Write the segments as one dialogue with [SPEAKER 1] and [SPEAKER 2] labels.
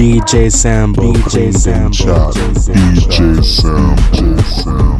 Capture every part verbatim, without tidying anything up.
[SPEAKER 1] D J Sambo, D J Sambo,
[SPEAKER 2] D J Sambo.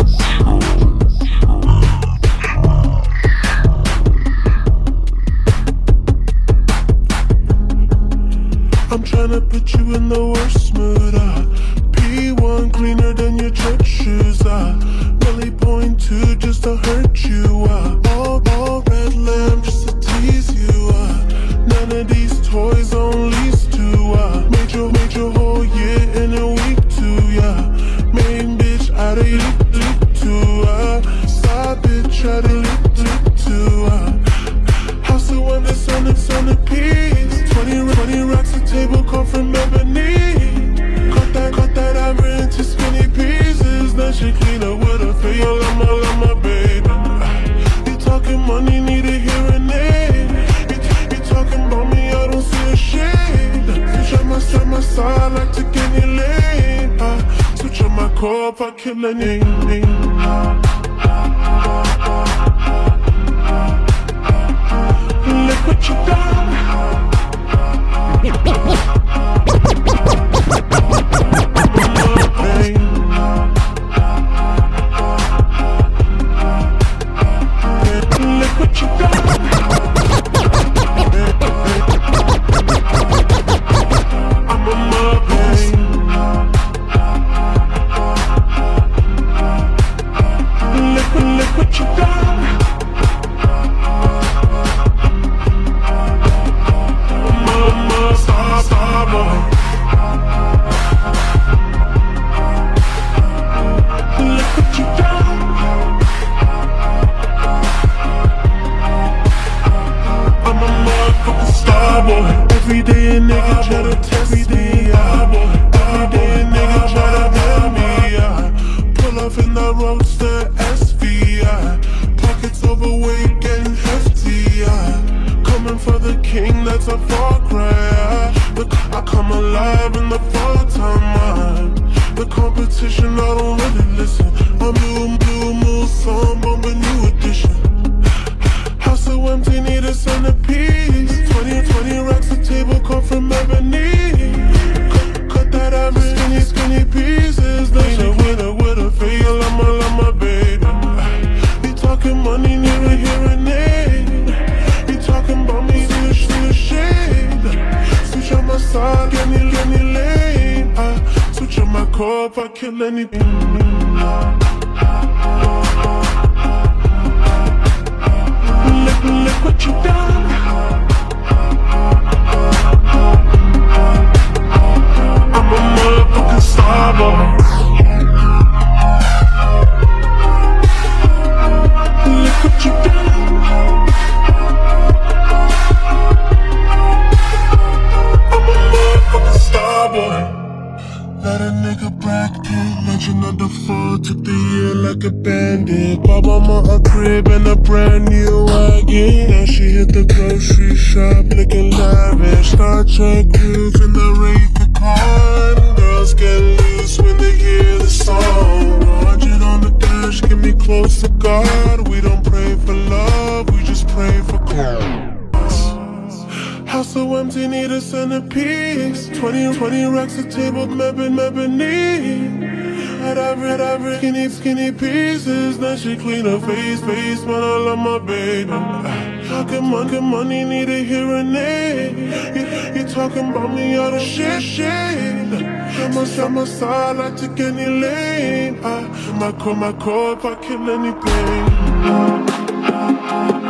[SPEAKER 3] I'm tryna put you in the worst mood, uh P one cleaner than your church shoes, uh Really point two just to hurt you, uh All, all red lamp just to tease you, uh None of these toys on lease to, uh Made your, made your whole year in a week too, yeah Main bitch out of leap, leap to, uh Side bitch out of leap, leap to, uh House of wonder, son and centerpiece twenty, twenty racks a table come from ebony. Cut that, cut that ivory into skinny pieces. Then she clean up with her face. You love my, love my baby. You talking money, need a hearing aid. You, you talking about me, I don't see a shade. Switch on my side, my side, like to get any lane. Uh, switch on my core, if I kill anything. Look what you done. Look what you done. I'm a mother. Look, look what you done. Every day a nigga try to test me, yeah. Every day a nigga try to tell me, yeah. Pull off in the roadster S V, yeah. Pockets overweight, getting hefty, yeah. Coming for the king, that's a far cry, yeah. The, I come alive in the fall time, man. The competition, I don't really listen. I'm new, new, new song, bumping new edition. House so empty, need a centerpiece. twenty, twenty racks a table come from ebony. Cut, cut that average skinny, skinny pieces. Then she with her, with her face. You love my, love my baby. You talking money, need a hearing aid. You talking about me, see a, see a shade. Switch on my side, get me, get me lane. I switch on my core if I kill anything. Look, look what you done. I'm a motherfucking star boy. Look what you done. I'm a motherfucking star boy. Let a nigga bracket, legend of the fall, took the year like a bandit. Bought mama a crib and a brand new wagon. Now she hit the grocery shop looking lavish. Star Trek groove in the Wraith the Con. Girls get loose when they hear the song. one hundred on the dash, get me close to God. We don't pray for love, we just pray for God. House so empty, need a centerpiece. twenty, twenty racks a table, mebon, ebony. Had every, had every skinny, skinny pieces. Then she clean her face, face, man, I love my baby. Talking money, money, need a hearing aid. You, you talking about me out of shit, shade. I'm a, I'm a side, like to get any lane. I, my core, my core, if I kill anything.